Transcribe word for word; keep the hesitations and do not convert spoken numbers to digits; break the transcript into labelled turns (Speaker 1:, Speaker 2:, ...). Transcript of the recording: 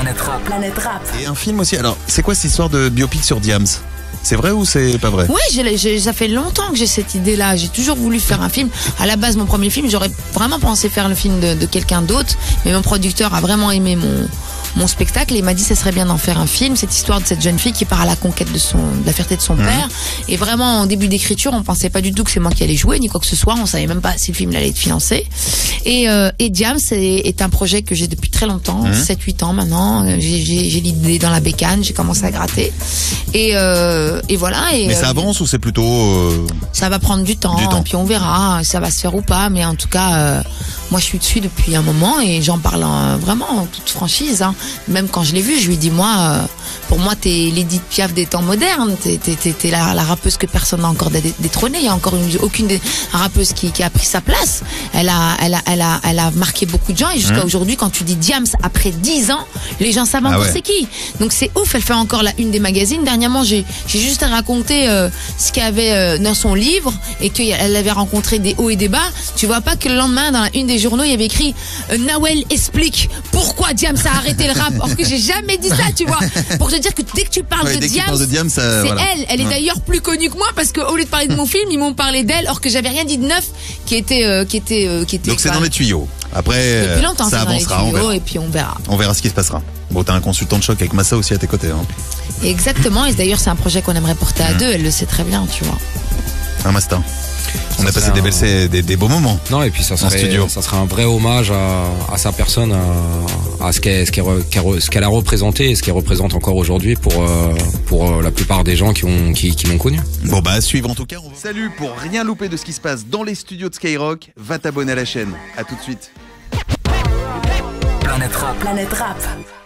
Speaker 1: Planète Rap. Planète Rap.
Speaker 2: Et un film aussi. Alors, c'est quoi cette histoire de biopic sur Diams? C'est vrai ou c'est pas vrai?
Speaker 3: Oui, j'ai, j'ai, ça fait longtemps que j'ai cette idée-là. J'ai toujours voulu faire un film. À la base, mon premier film, j'aurais vraiment pensé faire le film de, de quelqu'un d'autre. Mais mon producteur a vraiment aimé mon, mon spectacle et il m'a dit que ça serait bien d'en faire un film. Cette histoire de cette jeune fille qui part à la conquête de, son, de la fierté de son mmh. père. Et vraiment, en début d'écriture, on pensait pas du tout que c'est moi qui allais jouer, ni quoi que ce soit. On savait même pas si le film allait être financé. Et, euh, et Diams est, est un projet que j'ai depuis très longtemps, mmh. sept huit ans maintenant. J'ai, j'ai, j'ai l'idée dans la bécane, j'ai commencé à gratter. Et, euh, et voilà. Et,
Speaker 2: mais ça avance euh, ou c'est plutôt... Euh...
Speaker 3: Ça va prendre du temps,
Speaker 2: du temps,
Speaker 3: et puis on verra si ça va se faire ou pas. Mais en tout cas, euh, moi je suis dessus depuis un moment et j'en parle euh, vraiment en toute franchise. Hein. Même quand je l'ai vu, je lui dis, moi, euh, pour moi, t'es l'Édith Piaf des temps modernes. T'es, t'es, t'es, t'es la, la rappeuse que personne n'a encore détrônée. Il y a encore une, aucune des, rappeuse qui, qui a pris sa place. Elle a, elle a, elle a, elle a marqué beaucoup de gens et jusqu'à mmh. aujourd'hui, quand tu dis Diams après dix ans, les gens savent encore ah ouais. c'est qui. Donc c'est ouf. Elle fait encore la une des magazines. Dernièrement, j'ai, j'ai juste raconté euh, ce qu'il y avait euh, dans son livre et qu'elle avait rencontré des hauts et des bas. Tu vois pas que le lendemain, dans la une des journaux, il y avait écrit euh, Nawel explique pourquoi Diams a arrêté le rap. Or que j'ai jamais dit ça, tu vois. Pour te dire que dès que tu parles
Speaker 2: ouais,
Speaker 3: de Diams,
Speaker 2: parles de Diams ça,
Speaker 3: c'est
Speaker 2: voilà.
Speaker 3: elle. Elle est
Speaker 2: ouais.
Speaker 3: d'ailleurs plus connue que moi parce qu'au lieu de parler de mon film, ils m'ont parlé d'elle. Or que j'avais rien dit de neuf qui était, euh, qui était, euh, qui était.
Speaker 2: Donc c'est dans les tuyaux. Après,
Speaker 3: depuis longtemps,
Speaker 2: ça
Speaker 3: c'est
Speaker 2: avancera.
Speaker 3: dans les tuyaux,
Speaker 2: on verra.
Speaker 3: et puis on verra.
Speaker 2: On verra ce qui se passera. Bon, t'as un consultant de choc avec Massa aussi à tes côtés. Hein.
Speaker 3: Exactement. Et d'ailleurs, c'est un projet qu'on aimerait porter à mmh. deux. Elle le sait très bien, tu vois.
Speaker 2: Un Masta. On a passé des, belles, des, des beaux moments.
Speaker 4: Non, et puis ça serait, studio. ça serait un vrai hommage à, à sa personne, à, à ce, qu'elle, ce, qu'elle, ce qu'elle a représenté et ce qu'elle représente encore aujourd'hui pour, pour la plupart des gens qui, ont, qui, qui m'ont connu.
Speaker 2: Bon, bah, à suivre en tout cas. On va... Salut, pour rien louper de ce qui se passe dans les studios de Skyrock, va t'abonner à la chaîne. À tout de suite.
Speaker 1: Planète Rap. Planète Rap.